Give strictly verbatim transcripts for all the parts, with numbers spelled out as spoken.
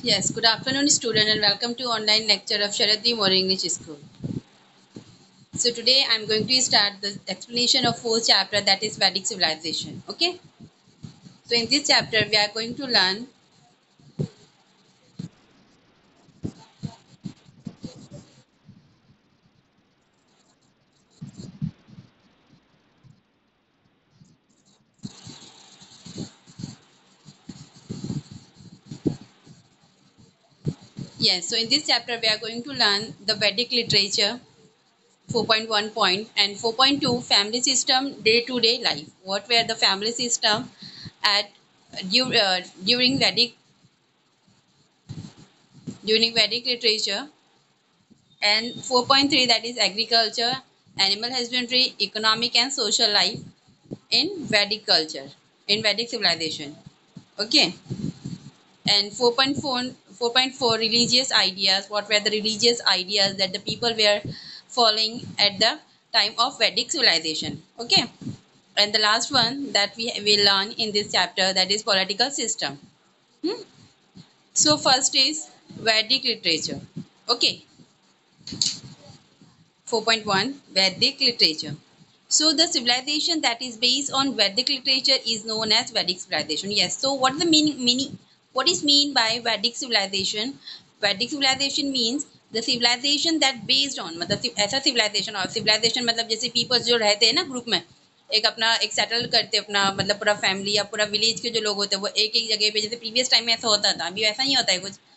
Yes, good afternoon, student, and welcome to online lecture of Sharadri More English School. So today I'm going to start the explanation of fourth chapter, that is Vedic civilization. Okay. So in this chapter we are going to learn. Yes. So in this chapter we are going to learn the Vedic literature four point one point and four point two family system day to day life. What were the family system at du- uh, during Vedic during Vedic literature, and four point three, that is agriculture, animal husbandry, economic and social life in Vedic culture, in Vedic civilization. Okay. And four point four, four point four religious ideas. What were the religious ideas that the people were following at the time of Vedic civilization? Okay. And the last one that we will learn in this chapter, that is political system. Hmm? So first is Vedic literature. Okay. four point one Vedic literature. So the civilization that is based on Vedic literature is known as Vedic civilization. Yes. So what is the meaning? Meaning, what is mean by Vedic civilization? Vedic civilization means the civilization that based on, मतलब ऐसा civilization, और civilization मतलब जैसे peoples जो रहते हैं ना group में, एक अपना एक सेटल करते हैं अपना, मतलब पूरा फैमिली या पूरा विलेज के जो लोग होते हैं वो एक एक जगह पे, जैसे प्रीवियस टाइम में ऐसा होता था, अभी वैसा नहीं होता है कुछ।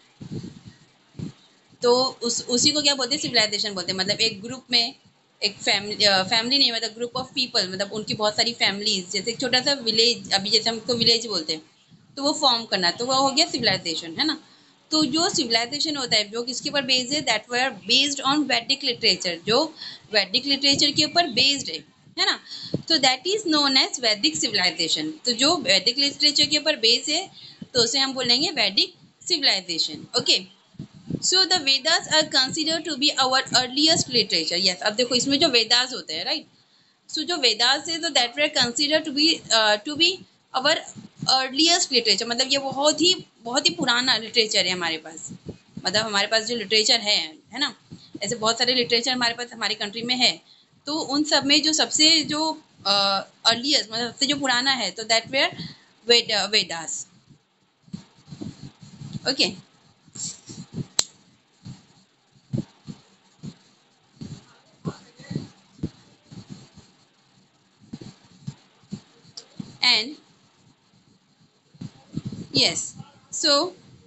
तो उस उसी को क्या बोलते हैं, सिविलाइजेशन बोलते हैं। मतलब एक ग्रुप में एक फैमिली, फैमिली नहीं मतलब ग्रुप ऑफ पीपल, मतलब उनकी बहुत सारी फैमिलीज, जैसे एक छोटा सा विलेज, अभी जैसे हमको विलेज बोलते हैं, तो वो फॉर्म करना, तो वो हो गया सिविलाइजेशन, है ना। तो जो सिविलाइजेशन होता है वो किसके ऊपर बेस्ड है, that were based on Vedic literature, जो वैदिक लिटरेचर के ऊपर बेस्ड है है ना। तो that is known as Vedic civilisation. तो जो वैदिक लिटरेचर के ऊपर बेस है तो उसे हम बोलेंगे Vedic civilisation. Okay. So the Vedas are consider to be our earliest literature. Yes, अब देखो इसमें जो वेदास होते हैं, राइट। सो जो वेदास है तो that we consider to be to be our earliest literature, मतलब ये बहुत ही बहुत ही पुराना लिटरेचर है हमारे पास। मतलब हमारे पास जो लिटरेचर है है ना, ऐसे बहुत सारे लिटरेचर हमारे पास हमारी कंट्री में है। तो उन सब में जो सबसे जो अर्लीस्ट, मतलब सबसे जो पुराना है, तो that were Veda Vedas. Okay. And yes, so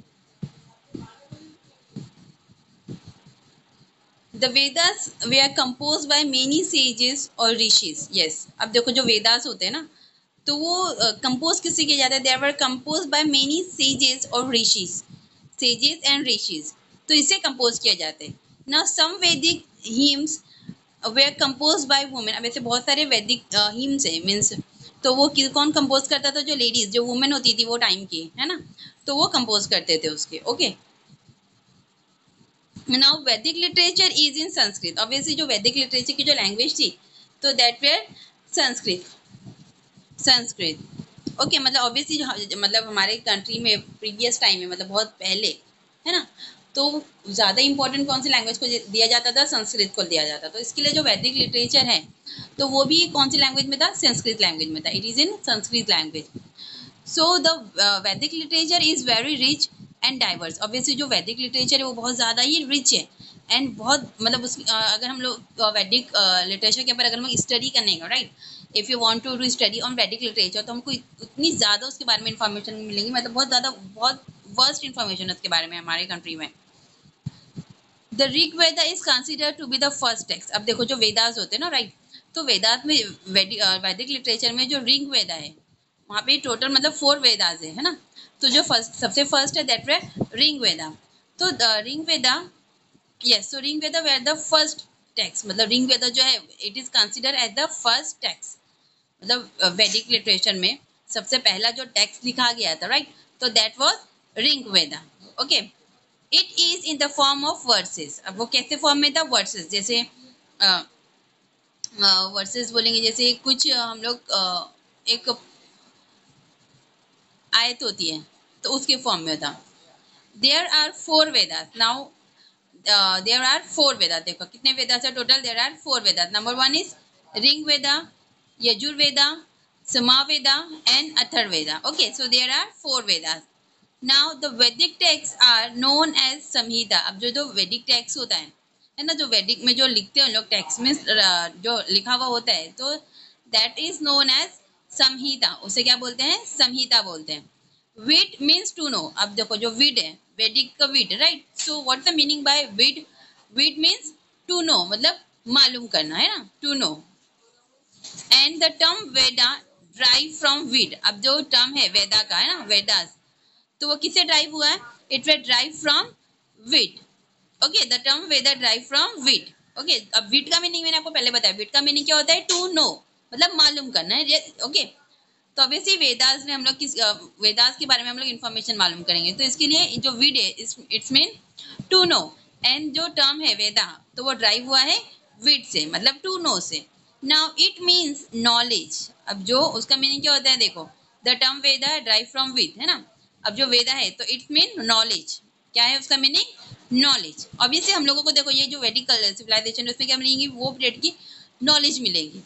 The Vedas were composed by many sages or rishis. Yes. अब देखो जो वेदास होते हैं ना, तो वो कंपोज uh, किससे किए जाते हैं, they were composed by many sages or rishis, sages and rishis, तो इसे कंपोज किया जाता है। Now some Vedic hymns were composed by women। अब ऐसे बहुत सारे वैदिक हिम्स है, मीन्स तो वो कौन कंपोज करता था, जो लेडीज, जो वुमेन होती थी वो टाइम की, है ना, तो वो कंपोज करते थे उसके। Okay okay? Now Vedic literature is in Sanskrit. Obviously जो वैदिक लिटरेचर की जो लैंग्वेज थी, तो that were Sanskrit, Sanskrit. Okay. मतलब ऑब्वियसली मतलब हमारे कंट्री में प्रीवियस टाइम में, मतलब बहुत पहले, है ना, तो ज़्यादा इंपॉर्टेंट कौन सी लैंग्वेज को दिया जाता था, संस्कृत को दिया जाता। तो इसके लिए जो वैदिक लिटरेचर है तो वो भी कौन सी लैंग्वेज में था, संस्कृत लैंग्वेज में था। It is in Sanskrit language. So the Vedic literature is very rich and diverse. Obviously जो वैदिक लिटरेचर है वो बहुत ज़्यादा ही रिच है एंड बहुत, मतलब उस uh, अगर हम लोग वैदिक लिटरेचर के ऊपर अगर हम स्टडी करने का, right, if you want to do study on Vedic literature, तो हमको इतनी ज़्यादा उसके बारे में इंफॉर्मेशन मिलेंगी, मतलब बहुत ज़्यादा, बहुत वर्स्ट इंफॉर्मेशन उसके बारे में हमारे कंट्री में। The Rig Veda is consider to be the first text. अब देखो जो वेदास होते हैं ना, राइट, तो वेदास में वैदिक लिटरेचर में जो ऋग वेदा है वहाँ पे टोटल मतलब फोर वेदास है है ना। तो जो फर्स्ट, सबसे फर्स्ट है दैट वे ऋग वेदा। तो Rig Veda, yes, so Rig Veda were the first text, मतलब ऋग वेदा जो है it is consider as the first text, मतलब वैदिक लिटरेचर में सबसे पहला जो टेक्स्ट लिखा गया था, राइट, तो that was Rig Veda. Okay. It is in the form of verses. अब वो कैसे फॉर्म में था, वर्सेस, जैसे वर्सेस बोलेंगे, जैसे कुछ हम लोग एक आयत होती है तो उसके फॉर्म में था। There are four Vedas now, there are four Vedas. देखो कितने वेदास है total, there are four Vedas. Number one is Rig Veda, Yajurveda, samaveda and atharveda. Okay, so there are four vedas. Now the vedic texts are known as samhita. अब जो जो वैदिक text होता है है ना, जो वैदिक में जो लिखते हैं लोग टेक्स्ट में जो लिखा हुआ होता है, तो that is known as Samhita. उसे क्या बोलते हैं, संहिता बोलते हैं। Vid means to know. अब देखो जो विड है, वैदिक का vid, right. So what the meaning by vid? Vid means to know, मतलब मालूम करना, है ना, to know. And the term Veda derive from vid. अब जो टर्म है वेदा का, है ना, वेदास, तो वो किससे ड्राइव हुआ है? It will derive from vid. Okay, the term Veda derive from vid. Okay, अब विड का मीनिंग मैंने आपको पहले बताया। विड का मीनिंग क्या होता है? टू नो, मतलब मालूम करना है। ओके, तो ऑब्वियसली वेदास में हम लोग किस वेदास के बारे में हम लोग इन्फॉर्मेशन मालूम करेंगे, तो इसके लिए जो विड है it's mean to know. And जो टर्म है वेदा, तो वो ड्राइव हुआ है विड से, मतलब टू नो से। Now it means knowledge. अब जो उसका मीनिंग क्या होता है, देखो the term Veda derive from vid, है ना। अब जो वेदा है तो इट्स मीन नॉलेज। क्या है उसका मीनिंग? नॉलेज। ऑब्वियसली हम लोगों को देखो ये जो वैदिक सिविलाइजेशन, उसमें क्या मिलेंगी? वो पीरियड की नॉलेज मिलेगी।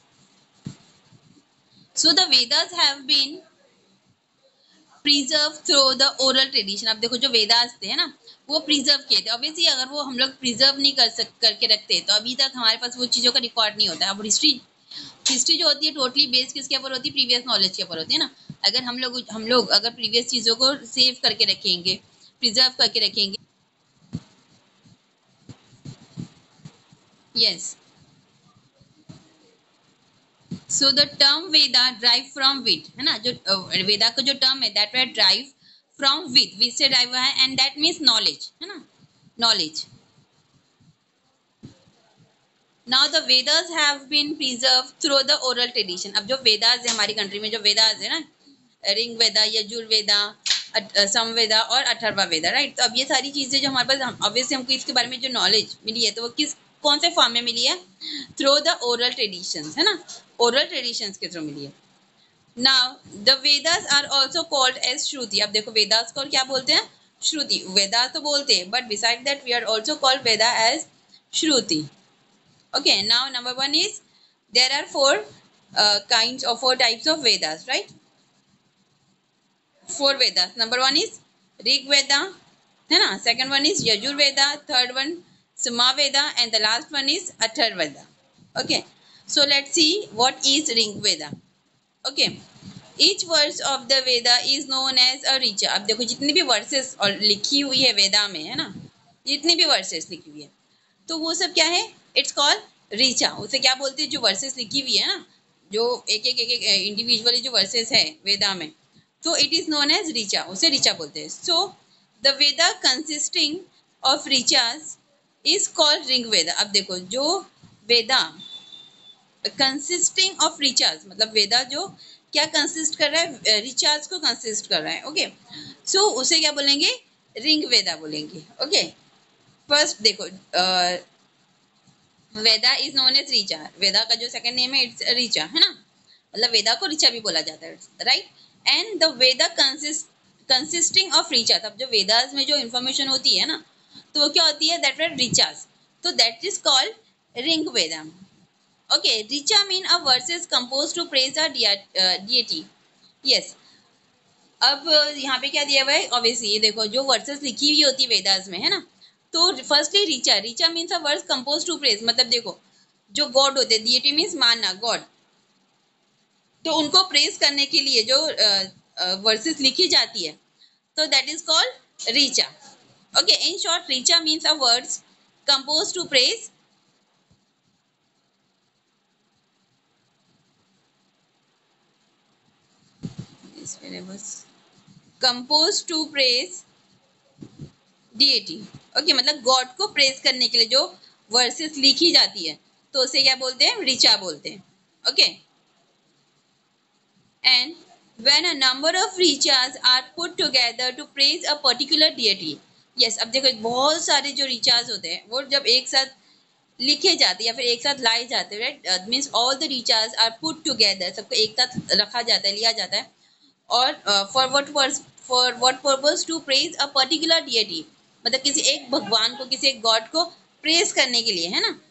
So the Vedas have been preserve through the oral tradition. अब देखो जो वेदास थे, है ना, वो प्रिजर्व किए थे। ऑब्वियसली अगर वो हम लोग प्रिजर्व नहीं कर सक करके रखते, तो अभी तक हमारे पास वो चीज़ों का रिकॉर्ड नहीं होता है। अब हिस्ट्री हिस्ट्री जो होती है टोटली बेस्ड किसके ऊपर होती है? प्रीवियस नॉलेज के ऊपर होती है ना। अगर हम लोग हम लोग अगर प्रीवियस चीज़ों को सेव करके रखेंगे, प्रिजर्व करके रखेंगे, yes. So the term Veda derive from vid, है ना, जो वेदा का जो टर्म है that we derive from vid, vid से ड्राइव हुआ है, एंड दैट मीन्स नॉलेज, है ना, knowledge. Now the Vedas have been preserve through the oral tradition. अब जो वेदास है हमारी कंट्री में, जो वेदास है ना, ऋग वेदा, यजुर्वेदा, समवेदा और अथर्वा वेदा, राइट। तो अब ये सारी चीजें जो हमारे पास, ऑब्वियसली हमको इसके बारे में जो नॉलेज मिली है, तो वो किस कौन से फॉर्म में मिली है? थ्रू द ओरल ट्रेडिशंस, है ना, ओरल ट्रेडिशंस के थ्रू मिली है। Now the Vedas are also called as Shruti. अब देखो वेदास को क्या बोलते हैं? श्रुति। वेदास तो बोलते हैं, but beside that we are also called Veda as Shruti. Okay, now number one is there are four uh, kinds of four types of Vedas, right? Four Vedas. Number one is Rig Veda, है ना? Second one is Yajur Veda. Third one Samaveda, and the last one is Atharvaveda. Okay, so let's see what is Rig Veda. Okay, each verse of the Veda is known as a richa. अब देखो जितनी भी versus और लिखी हुई है वेदा में, है ना, जितनी भी वर्सेस लिखी हुई है, तो वो सब क्या है? It's called Richa. उसे क्या बोलते हैं? जो वर्सेस लिखी हुई है ना, जो एक एक एक एक इंडिविजुअली जो वर्सेस है वेदा में, तो it is known as Richa, उसे रीचा बोलते हैं। So the Veda consisting of Richas is called Rig Veda. अब देखो जो वेदा कंसिस्टिंग ऑफ रीचास, मतलब वेदा जो क्या कंसिस्ट कर रहा है? रीचास को कंसिस्ट कर रहा है। ओके, सो उसे क्या बोलेंगे? ऋग वेदा बोलेंगे। ओके, फर्स्ट देखो Veda is known as Richa. Veda का जो सेकंड नेम है इट्स रीचा, है ना, मतलब वेदा को रीचा भी बोला जाता है, right. And the Veda consist consisting of Richa. अब जो वेदास में जो इंफॉर्मेशन होती है ना, तो वो क्या होती है? दैट वर रिचास, तो that is called Rig Veda. Okay, Richa mean a verses compose to praise a deity. Yes, अब यहाँ पे क्या दिया हुआ है? ऑब्वियसली ये देखो जो वर्सेस लिखी हुई होती है वेदास में, है ना, तो firstly Richa. Richa means a verse compose to praise, मतलब देखो जो गॉड होते हैं, डीटी मीन्स मानना, गॉड, तो उनको प्रेज करने के लिए जो वर्सेस लिखी जाती है, तो that is called Richa. Okay, in short Richa means a words compose to praise compose to praise deity. Okay, मतलब गॉड को प्रेज करने के लिए जो वर्सेस लिखी जाती है, तो उसे क्या बोलते हैं? रीचा बोलते हैं। Okay, and when a number of Richas are put together to praise a particular deity. Yes, अब देखो बहुत सारे जो रीचास होते हैं वो जब एक साथ लिखे जाते हैं या फिर एक साथ लाए जाते हैं, right, means all the Richas are put together, सबको एक साथ रखा जाता है, लिया जाता है, और for what for what purpose? To praise a particular deity, मतलब किसी एक भगवान को, किसी एक गॉड को प्रेज करने के लिए, है ना।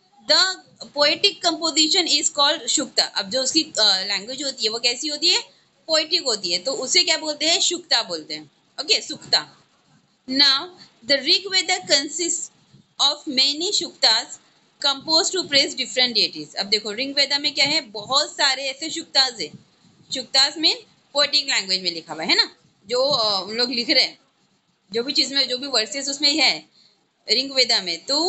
The poetic composition is called Sukta. अब जो उसकी लैंग्वेज uh, होती है वो कैसी होती है? पोएटिक होती है, तो उसे क्या बोलते हैं? शुक्ता बोलते हैं। Okay, Sukta. Now the Rig Veda consist of many Suktas compose to praise different deities. अब देखो ऋग वेदा में क्या है? बहुत सारे ऐसे शुक्तास है। शुक्तास में पोएटिक लैंग्वेज में लिखा हुआ है ना, जो हम लोग लिख रहे हैं, जो भी चीज में, जो भी वर्सेस उसमें है ऋग वेदा में, तो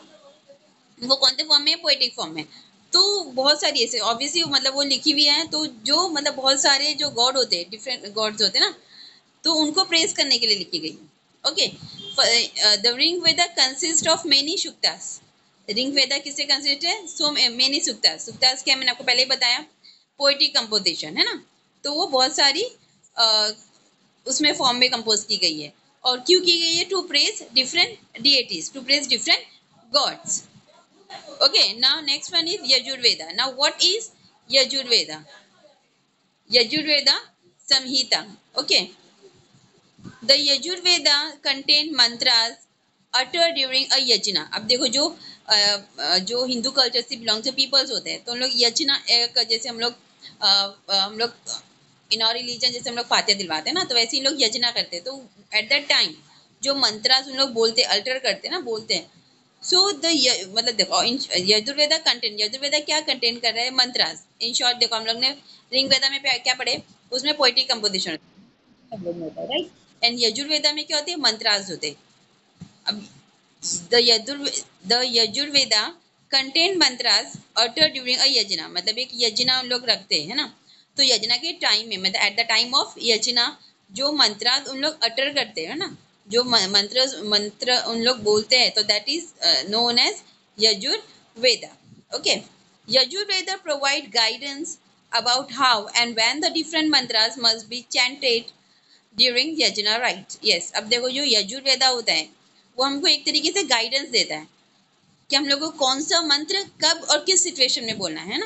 वो कौन से फॉर्म में है? पोएटिक फॉर्म में। तो बहुत सारी ऐसे ऑब्वियसली मतलब वो लिखी हुई है, तो जो मतलब बहुत सारे जो गॉड होते हैं, डिफरेंट गॉड्स होते हैं ना, तो उनको प्रेज करने के लिए लिखी गई। Okay, the Rig Veda consist of many Suktas. Rig Veda किससे कंसिस्ट है? So many सुक्तास। सुक्तास क्या मैंने आपको पहले ही बताया, पोएटिक कंपोजिशन है ना, तो वो बहुत सारी uh, उसमें फॉर्म में कंपोज की गई है। और क्यों की गई है? To praise different deities, to praise different gods. Okay, now next one is Yajurveda. Now what is Yajurveda? Yajurveda Samhita. Okay, the Yajurveda contain mantras uttered during a yajna. अब देखो जो आ, जो हिंदू कल्चर से बिलोंग टू पीपल्स होते हैं, तो हम लोग यजना एक, जैसे हम लोग हम लोग इन और रिलीजन जैसे हम लोग फातिहा दिलवाते हैं ना, तो वैसे ही लोग यजना करते हैं। तो एट दैट टाइम जो मंत्रास उन लोग बोलते, अल्टर करते हैं ना, बोलते हैं। सो द मतलब देखो यजुर्वेदा कंटेंट, यजुर्वेदा क्या कंटेन कर रहा है? मंत्रास। इन शॉर्ट देखो हम लोग ने ऋग वेदा में क्या पढ़े? उसमें पोएटिक कंपोजिशन होता है, राइट। एंड यजुर्वेदा में क्या होते हैं? मंत्रास होते हैं। अब the Yajur the Yajurveda contain mantras utter during a yajna, मतलब एक यजना उन लोग रखते हैं, है ना। तो यजना के टाइम में, मतलब एट द टाइम ऑफ यजना, जो मंत्रास उन लोग अटर करते हैं ना, जो मंत्र मंत्र उन लोग बोलते हैं, तो that is known as Yajurveda. Okay, Yajurveda provide guidance about how and when the different mantras must be chanted during yajna rite. Yes, अब देखो जो यजुर्वेदा होता है वो हमको एक तरीके से गाइडेंस देता है कि हम लोग को कौन सा मंत्र कब और किस सिचुएशन में बोलना है ना।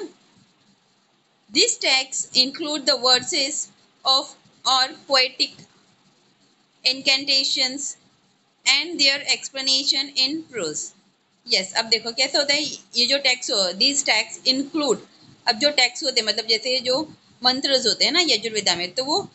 These texts include the verses of or poetic incantations and their explanation in prose. Yes, अब देखो कैसे होता है ये जो टेक्स्ट हो, these texts include, अब जो टेक्स्ट होते हैं मतलब जैसे जो मंत्र होते हैं ना यजुर्वेदा में, तो वो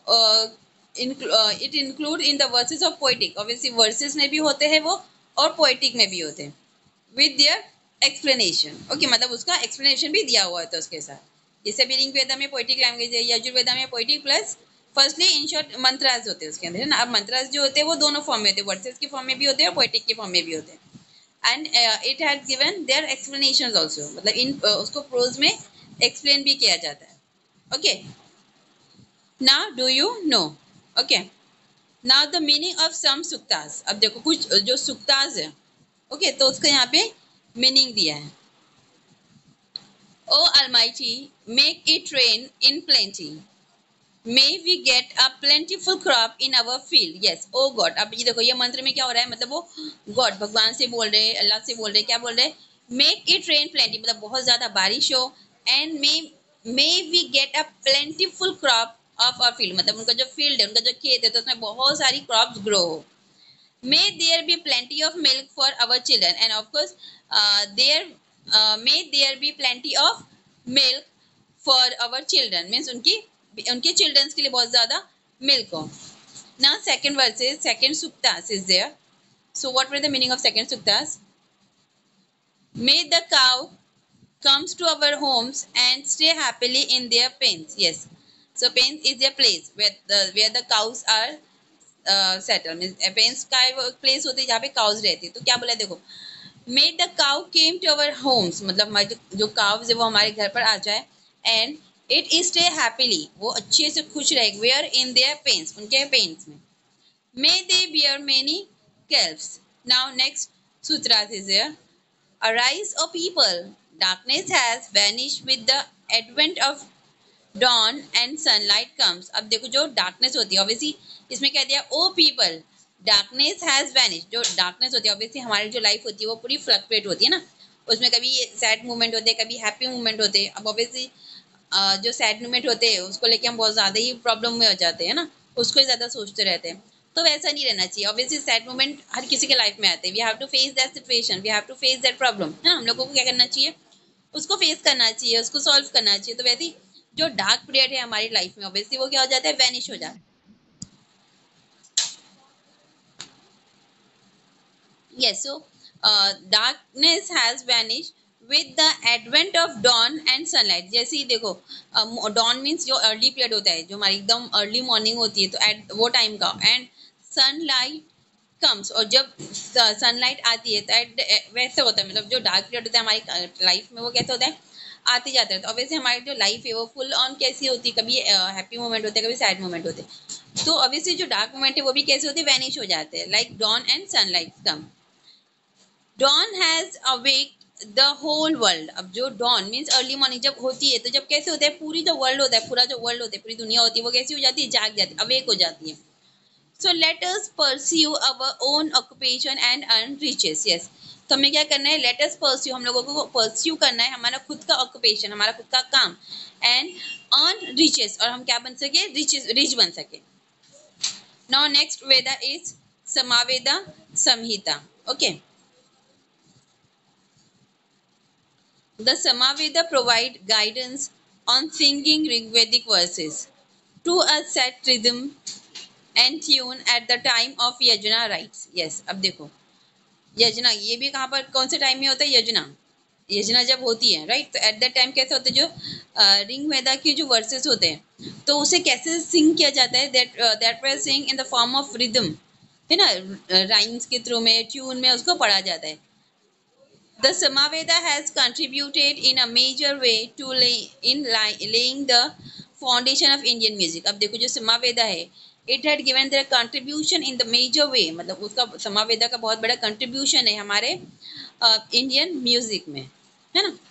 it include in the verses of poetic, obviously verses में भी होते हैं वो और पोएटिक में भी होते हैं, विद देयर एक्सप्लेनेशन। ओके, मतलब उसका एक्सप्लेनेशन भी दिया हुआ है उसके साथ। जैसे भी ऋग वेदा में पोएटिक लैंग्वेज है, यजुर्वेदा में poetic plus firstly in short mantras होते हैं उसके अंदर, है ना। अब मंत्रास जो होते हैं वो दोनों फॉर्म में होते हैं, वर्सेस की फॉर्म में भी होते हैं और पोएटिक की फॉर्म में भी होते हैं। And it had given their explanations also, मतलब इन uh, उसको प्रोज में एक्सप्लेन भी किया जाता है। Okay, now do you know? Okay, now the meaning of some Suktas. अब देखो कुछ जो सुक्तास है, ओके okay, तो उसका यहाँ पे मीनिंग दिया है। ओ Almighty, make it rain in plenty. May we get a plentiful crop in our field. Yes, oh God. अब ये देखो ये मंत्र में क्या हो रहा है, मतलब वो गॉड भगवान से बोल रहे हैं, अल्लाह से बोल रहे हैं, क्या बोल रहे हैं? मेक इट रेन प्लेंटी, मतलब बहुत ज्यादा बारिश हो। And may may we get a plentiful crop of our field, मतलब उनका जो फील्ड है, उनका जो खेत है, तो उसमें बहुत सारी क्रॉप्स ग्रो हो। May there be plenty of milk for our children, and of course uh, there uh, may there be plenty of milk for our children, means उनकी उनके children के लिए बहुत ज़्यादा milk हो। Now second verse is second suktas is there. So what were the meaning of second suktas? May the cow comes to our homes and stay happily in their pens. Yes, so pens is a place where the where the cows are settle pens का place होती है जहाँ पे cause रहती है। तो क्या बोला देखो, made the cow came to our homes, मतलब जो काउज है वो हमारे घर पर आ जाए, एंड इट स्टे हैप्पीली, वो अच्छे से खुश रहे, वेयर इन देयर पेन्स, उनके पेन्स में। May they bear many calves. Now next sutra is there. Arise O people, darkness has vanished with the advent of dawn and sunlight comes. अब देखो जो डार्कनेस होती है, ऑब्वियसली इसमें कह दिया O people darkness has vanished. जो डार्कनेस होती है, ऑब्वियसली हमारी जो लाइफ होती है वो पूरी फ्लक्चुएट होती है ना, उसमें कभी सैड मोमेंट होते हैं, कभी हैप्पी मोमेंट होते हैं। अब ऑब्वियसली जो सैड मोमेंट होते हैं उसको लेके हम बहुत ज़्यादा ही प्रॉब्लम में हो जाते हैं ना, उसको ही ज़्यादा सोचते रहते हैं। तो वैसा नहीं रहना चाहिए। ऑब्वियसली सैड मोमेंट हर किसी के लाइफ में आते हैं, we have to face that situation, we have to face that problem, है ना। हम लोगों को क्या करना चाहिए, उसको फेस करना चाहिए, उसको सॉल्व करना चाहिए। तो वैसे ही जो डार्क पीरियड है हमारी लाइफ में, ऑब्वियसली वो क्या हो जाता है, वैनिश हो जाता है। Yes, so uh, darkness has vanished with the advent of dawn and sunlight. जैसे ही देखो, dawn means जो early period होता है, जो हमारी एकदम early morning होती है, तो at वो time का, and sunlight comes, और जब सनलाइट आती है तो at वैसे होता है, मतलब जो डार्क पीरियड होता है हमारी लाइफ में वो कैसे होता है, आते जाते हैं। तो ऑब्वियसली हमारी जो लाइफ है वो फुल ऑन कैसी होती है, कभी हैप्पी मोमेंट होते हैं, कभी सैड मोमेंट होते हैं। तो ऑब्वियसली जो डार्क मोमेंट है वो भी कैसे होते हैं, वैनिश हो जाते हैं, like dawn and sunlight come. Dawn has awaked the whole world. अब जो डॉन मीन्स अर्ली मॉर्निंग जब होती है, तो जब कैसे होता है, पूरी जो वर्ल्ड होता है, पूरा जो वर्ल्ड होता है, पूरी दुनिया होती है, वो कैसी हो जाती है, जाग जाती है, अवेक हो जाती है। So let us pursue our own occupation and earn riches. Yes, तो हमें क्या करना है, लेट अस परस्यू, हम लोगों को परस्यू करना है हमारा खुद का ऑक्यूपेशन, हमारा खुद का काम, एंड अर्न रिचेस, और हम क्या बन सके, रिच रिच बन सके। Now next Veda is Samaveda Samhita. Okay, the Samaveda provide guidance on singing Rigvedic verses to a set rhythm and tune at the time of Yojana rites. Yes, अब देखो यजना, ये भी कहाँ पर, कौन से टाइम में होता है, यजना, यजना जब होती है, राइट। तो एट दैट टाइम कैसे होता है, जो रिंग वेदा के जो वर्सेस होते हैं, तो उसे कैसे सिंग किया जाता है, that that we sing in the form of rhythm, है ना, राइम्स के थ्रू में, ट्यून में उसको पढ़ा जाता है। The Samaveda has contributed in a major way to lay in laying the foundation of Indian music. अब देखो जो समावेदा है, it had given their contribution in the major way, मतलब उसका समावेदा का बहुत बड़ा contribution है हमारे इंडियन uh, म्यूजिक में, है ना।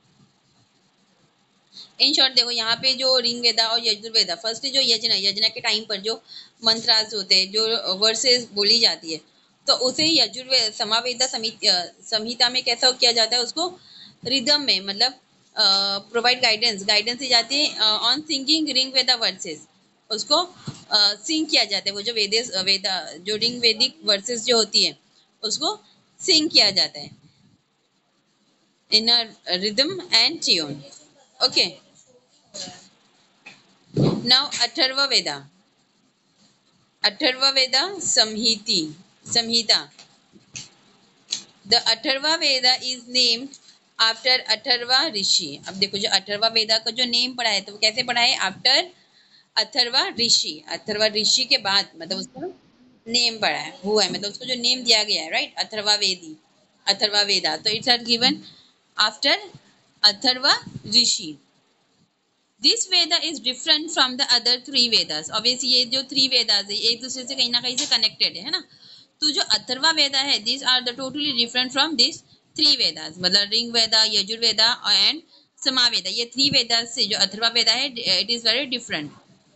इन शॉर्ट देखो यहाँ पे जो रिंग वेदा और यजुर्वेदा, फर्स्ट जो यजना, यजना के टाइम पर जो मंत्रास होते हैं, जो वर्सेस बोली जाती है, तो उसे यजुर्वेद समावेदा संहिता में कैसा किया जाता है, उसको रिदम में, मतलब प्रोवाइड गाइडेंस गाइडेंस दी जाती है on singing Rig Veda verses, उसको सिंग uh, किया जाता है। वो जो वेदेस वेदा जो रिंग वेदिक वर्सेस जो होती है उसको सिंग किया जाता है in a rhythm and tune. Okay, now Atharva Veda, Atharva Veda samhiti samhita. The Atharva Veda is named after Atharva Rishi. अब देखो जो अथर्वा वेदा का जो नेम पढ़ा है, तो वो कैसे पढ़ा है, आफ्टर अथर्वा ऋषि, अथर्वा ऋषि के बाद, मतलब उसका नेम पढ़ा है, हुआ है, मतलब उसको जो नेम दिया गया है, राइट, अथर्वा वेदी, अथर्वा वेदा, तो it's are given after Atharva rishi. This Veda is different from the other three Vedas. Obviously ये जो थ्री वेदास है एक दूसरे से कहीं ना कहीं से कनेक्टेड है, है ना। तो जो अथर्वा वेदा है, this are the totally different from this three Vedas, मतलब रिंग वेदा, यजुर्वेदा एंड समावेदा, ये थ्री वेदास से जो अथर्वा वेदा है, it is very different.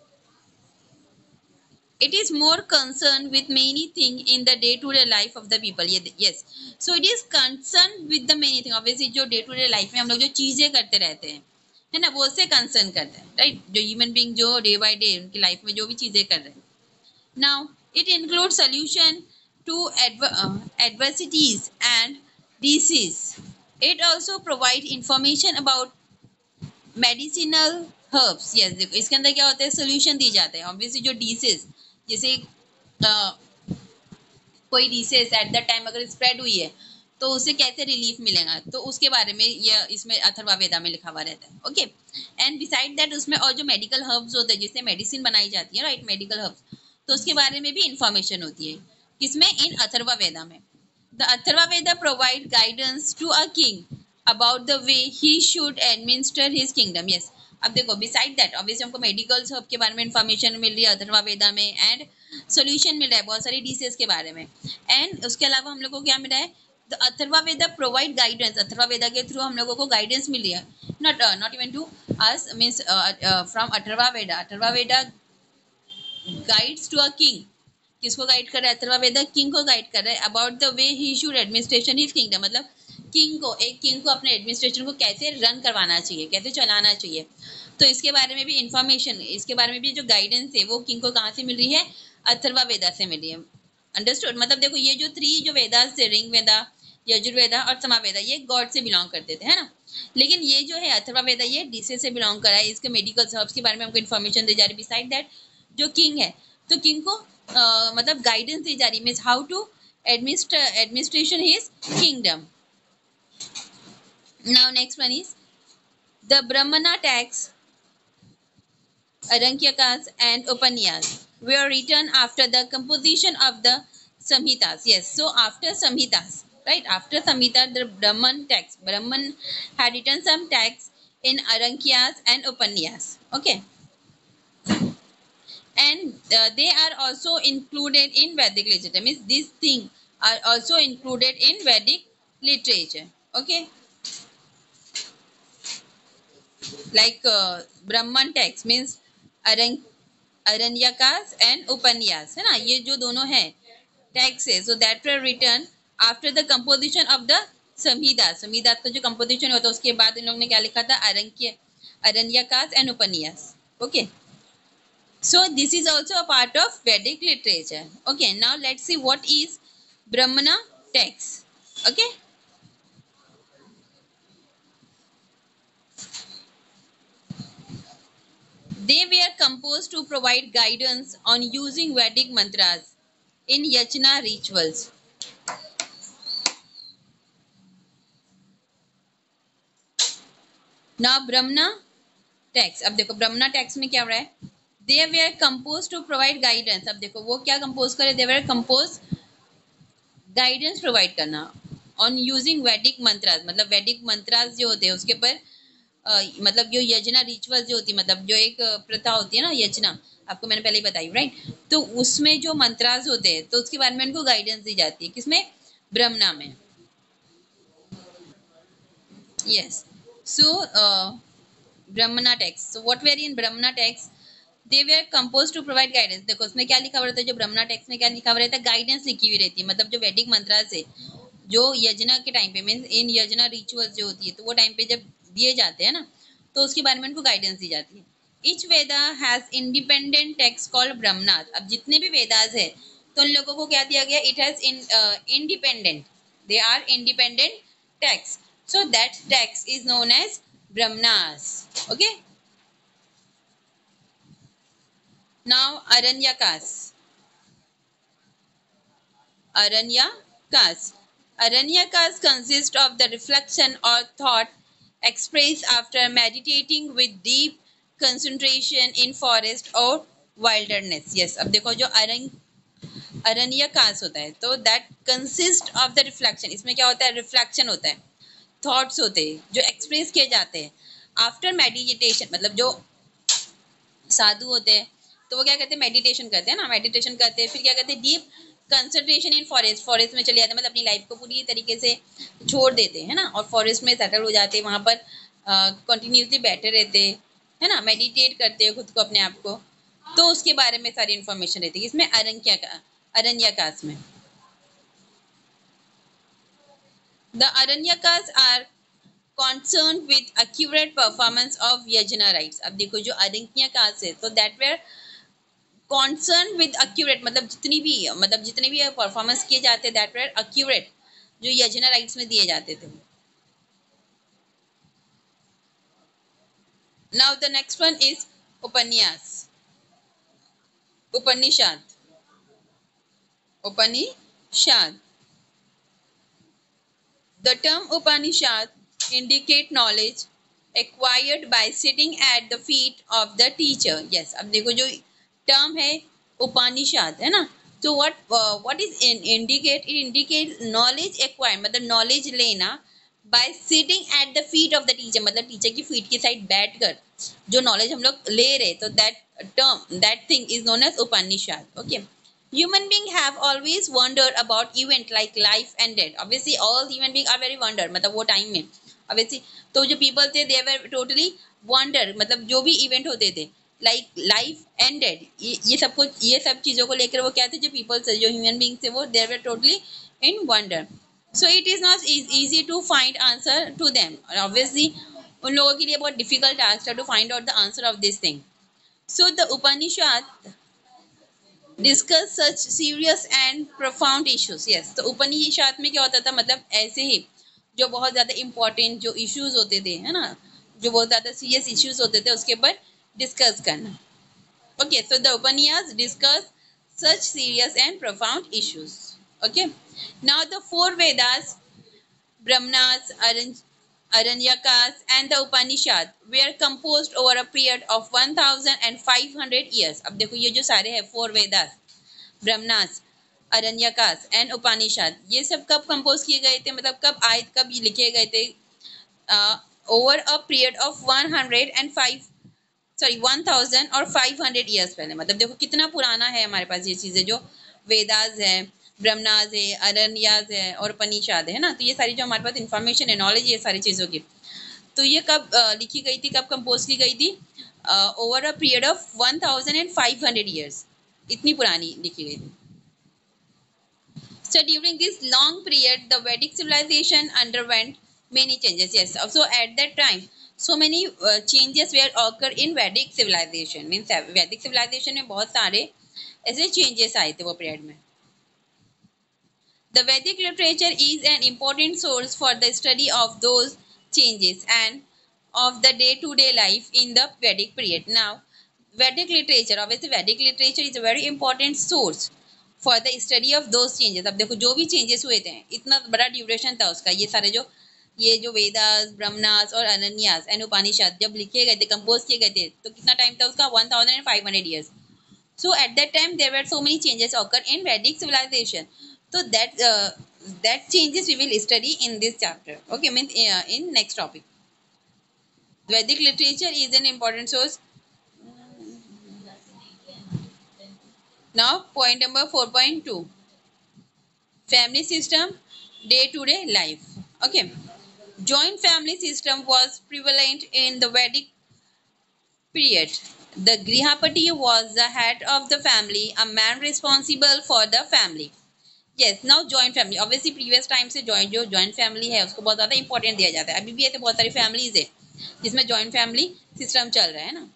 It is more concerned with many things in the day-to-day life of the people. Yes, so it is concerned with the many things. Obviously, जो day-to-day life में हम लोग जो चीजें करते रहते हैं, है ना, वो उससे कंसर्न करते हैं, राइट। जो ह्यूमन बीइंग जो डे बाय डे उनकी लाइफ में जो भी चीजें कर रहे हैं। Now, it includes solution to adver uh, adversities and disease. It also provides information about medicinal herbs. Yes, देखो इसके अंदर क्या होता है, सोल्यूशन दी जाते हैं। ऑब्वियसली जो डिसीज, जैसे uh, कोई डिसीज एट द टाइम अगर स्प्रेड हुई है, तो उसे कैसे रिलीफ मिलेगा, तो उसके बारे में ये इसमें अथर्वा वेदा में लिखा हुआ रहता है। ओके, एंड बिसाइड दैट उसमें और जो मेडिकल हर्ब्स होते हैं जिससे मेडिसिन बनाई जाती है, राइट, मेडिकल हर्ब्स, तो उसके बारे में भी इंफॉर्मेशन होती है, किसमें, इन अथर्वा वेदा में। The Atharva Veda provide guidance to a king about the way he should administer his kingdom. Yes, अब देखो बिसाइड दैट ऑब्वियसली हमको मेडिकल हर्ब के बारे में इंफॉर्मेशन मिल रही है अथर्वा वेदा में, एंड सोल्यूशन मिल रहा है बहुत सारी डिसीज के बारे में, एंड उसके अलावा हम लोग को क्या मिल रहा है, the Atharva Veda provide guidance, Atharva Veda के थ्रू हम लोगों को गाइडेंस मिल रही है, not not even to us, means from Atharva Veda, Atharva Veda guides to a king, किसको गाइड कर रहा है, अथर्वा वेदा किंग को गाइड कर रहा है, about the way he should administration his kingdom, मतलब किंग को, एक किंग को अपने एडमिनिस्ट्रेशन को कैसे रन करवाना चाहिए, कैसे चलाना चाहिए। तो इसके बारे में भी इंफॉर्मेशन, इसके बारे में भी जो गाइडेंस है वो किंग को कहाँ से मिल रही है, अथर्वा वेदा से मिल रही है। अंडरस्टूड? मतलब देखो ये जो थ्री जो वेदास थे, ऋग वेदा, यजुर्वेदा और समावेदा, ये गॉड से बिलोंग करते थे, है ना। लेकिन ये जो है अथर्वा वेदा, ये डीसे से बिलोंग करा है। इसके मेडिकल हर्ब्स के बारे में हमको इन्फॉर्मेशन दी जा रही है। बिसाइड दैट जो किंग है, तो किंग को uh, मतलब गाइडेंस दी जा रही है, means how to administer administration his kingdom. Now next one is the Brahmana text, Aranyakas and Upanyas were written after the composition of the Samhitas. Yes, so after Samhitas, right? After Samhita, the Brahman text, Brahman had written some texts in Arankyas and Upanyas. Okay, and uh, they are also included in Vedic literature. Means these things are also included in Vedic literature. Okay, like uh, Brahman text means Arang Aranyakas and उपन्यास, है ना, ये जो दोनों हैं text है, so that were written after the composition of the Samhita. Samhita का जो कंपोजिशन होता है उसके बाद इन लोगों ने क्या लिखा था, अरण्य अरण्यकास एंड उपन्यास। Okay, so this is also a part of Vedic literature. Okay, now let's see what is Brahmana text. Okay, they were composed to provide guidance on using Vedic mantras in yajna rituals. Now Brahmana text, अब देखो ब्रह्मणा text में क्या हो रहा है, they were composed to provide guidance। अब देखो वो क्या कंपोज करे, they were composed guidance provide करना on using Vedic mantras, मतलब वैदिक मंत्रास जो होते हैं उसके ऊपर Uh, मतलब जो यजना रिचुअल जो होती है, मतलब जो एक प्रथा होती है ना यजना, आपको मैंने पहले ही बताई, राइट। तो उसमें जो मंत्रास होते हैं तो उसके बारे में उनको गाइडेंस दी जाती है, किसमें, ब्रह्मणा में। Yes, so Brahmana text, so what were in Brahmana text, they were compose to provide guidance. देखो उसमें क्या लिखा हुआ रहता है, जो ब्रह्मणा टेक्स्ट में क्या लिखा हुआ रहता है, गाइडेंस लिखी हुई रहती है। मतलब जो वैदिक मंत्रास है जो यजना के टाइम पे, मीन्स इन यजना रिचुअल्स जो होती है, तो वो टाइम पे जब दिए जाते हैं ना, तो उसके बारे में उनको गाइडेंस दी जाती है। Each Veda has independent text called Brahmanas. अब जितने भी वेदास है तो उन लोगों को क्या दिया गया, it has independent, they are independent text, so that text is known as Brahmanas. Okay, now Aranyakas. Aranyakas. Aranyakas consist of the reflection or thought expressed after meditating with deep concentration in forest or wilderness. Yes, अब देखो जो अरण्य अरण्यकास होता है तो that consist of the reflection. इसमें क्या होता है, रिफ्लेक्शन होता है, थॉट्स होते हैं जो एक्सप्रेस किए जाते हैं आफ्टर मेडिटेशन। मतलब जो साधु होते हैं तो वो क्या करते हैं, मेडिटेशन करते हैं ना, मेडिटेशन करते हैं, फिर क्या करते हैं, deep concentration in forest, forest में चले जाते हैं, मतलब अपनी लाइफ को पूरी तरीके से छोड़ देते हैं ना, और फॉरेस्ट में सेटल हो जाते हैं, वहाँ पर कंटिन्यूसली बैठे रहते हैं, है ना, मेडिटेट करते हैं खुद को, अपने आप को। तो उसके बारे में सारी इन्फॉर्मेशन रहती है इसमें अरण्य का अरण्यकास में। The Aranyakas are concerned with accurate performance of yajna rites। अब देखो जो अरण्यकास है तो that were concerned with accurate, मतलब जितनी भी मतलब जितने भी परफॉर्मेंस किए जाते हैं that were accurate, जो यजना राइट्स में दिए जाते थे। Now the next one is उपन्यास, उपनिषद, उपनिषद। The term Upanishad indicate knowledge acquired by sitting at the feet of the teacher। Yes, अब देखो जो टर्म है उपनिषद, है ना, तो what uh, what is in indicate, it indicates knowledge acquired, मतलब knowledge लेना by sitting at the feet of the teacher, मतलब टीचर की फीट की साइड बैठकर जो नॉलेज हम लोग ले रहे, तो that term, that thing is known as Upanishad। Okay, human beings have always wondered about event like life and death। Obviously all human beings are very wondered, मतलब वो टाइम में obviously तो जो people थे they were totally wonder, मतलब जो भी event होते थे लाइक लाइफ एंड डेथ, ये सब कुछ, ये सब चीज़ों को लेकर वो क्या थे, जो पीपल्स जो ह्यूमन बींग्स थे वो they were totally in wonder। So it is not easy to find answer to them। Obviously उन लोगों के लिए बहुत डिफिकल्ट टास्क था to find out the answer of this thing. So the Upanishad discuss such serious and profound issues. Yes, तो उपनिषद में क्या होता था, मतलब ऐसे ही जो बहुत ज़्यादा इंपॉर्टेंट जो इश्यूज होते थे, है ना, जो बहुत ज़्यादा सीरियस इश्यूज होते थे उसके ऊपर डिस्कस करना. Okay, so the Upanishad discuss such serious and profound issues. Okay, now the four Vedas, Brahmanas, Aranyakas and the Upanishad were composed over a period of one thousand five hundred years. अब देखो ये जो सारे हैं four Vedas, Brahmanas, Aranyakas and Upanishad, ये सब कब compose किए गए थे, मतलब कब आए, कब ये लिखे गए थे? Over a period of one hundred five sorry one thousand और five hundred ईयर्स पहले. मतलब देखो कितना पुराना है हमारे पास ये चीज़ें, जो वेदास है, ब्रह्मनाज है, अरण्यस है और उपनिषद है ना. तो ये सारी जो हमारे पास इंफॉर्मेशन है, नॉलेज है सारी चीज़ों की, तो ये कब uh, लिखी गई थी, कब कंपोज की गई थी? Over a period of one thousand five hundred years, इतनी पुरानी लिखी गई थी. So during this long period, the Vedic civilization underwent many changes. Yes, so at that time, so many uh, changes were occurred in Vedic civilization. Means Vedic civilization में बहुत सारे ऐसे changes आए थे वो period में. The Vedic literature is an important source for the study of those changes and of the day-to-day life in the Vedic period. Now, Vedic literature, obviously Vedic literature is a very important source for the study of those changes. अब देखो जो भी changes हुए थे, इतना बड़ा duration था उसका, ये सारे जो ये जो वेदास, ब्रह्मनास और अनन्यास एंड उपनिषद जब लिखे गए थे, कंपोज किए गए थे, तो कितना टाइम था उसका? one thousand five hundred years. So at that time there were so many changes occur in Vedic civilisation. तो that that changes we will study in this chapter. Okay, means in next topic. Vedic literature is an important source. Now, point number four point two, family system, day-to-day life. Okay, joint family system was prevalent in the Vedic period. The Grihapati was the head of the family, a man responsible for the family. Yes, now joint family. Obviously, previous time से joint जो joint family है उसको बहुत ज़्यादा important दिया जाता है. अभी भी ऐसे बहुत सारी families है जिसमें joint family system चल रहा है ना.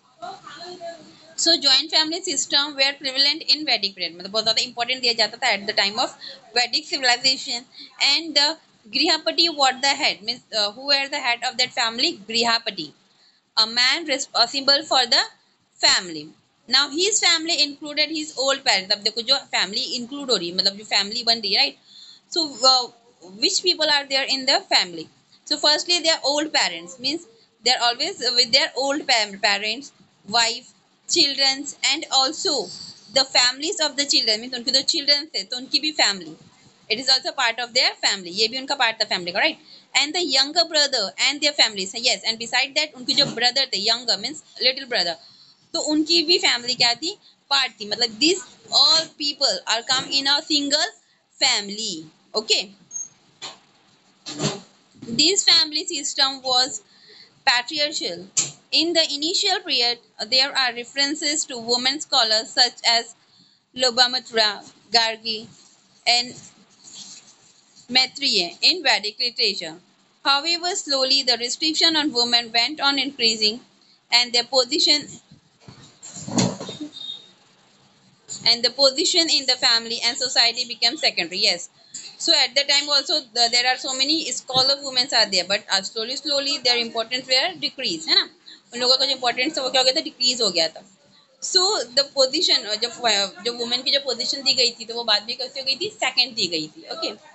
So joint family system were prevalent in Vedic period. मतलब बहुत ज़्यादा important दिया जाता था at the time of Vedic civilization. And the Grihapati was the head, means uh, who were the head of that family? Grihapati, a man responsible for the family. Now his family included his old parents. अब देखो जो family include हो रही है, मतलब जो family बन रही है, right? So uh, which people are there in the family? So firstly, their old parents, means they are always with their old parents, wife, children and also the families of the children. means उनके जो children थे तो उनकी भी family, it is also part of their family. ये भी उनका part था family का, right? And the younger brother and their families. Yes, and beside that उनके जो brother थे, younger means little brother, तो उनकी भी family क्या थी? part थी. मतलब these all people are come in a single family. Okay, this family system was patriarchal. In the initial period, there are references to women scholars such as Lobamatra, Gargi, and Maitreya in Vedic literature. However, slowly the restriction on women went on increasing, and their position and the position in the family and society became secondary. Yes. So at that time also the, there are so many scholar women are there, but uh, slowly slowly their importance were decreased, है ना. उन लोगों का जो importance है वो क्या हो गया था? Decrease हो गया था. So the position जब जब women की जो position दी गई थी तो वो बाद में कैसे हो गई थी? Second दी गई थी. Okay.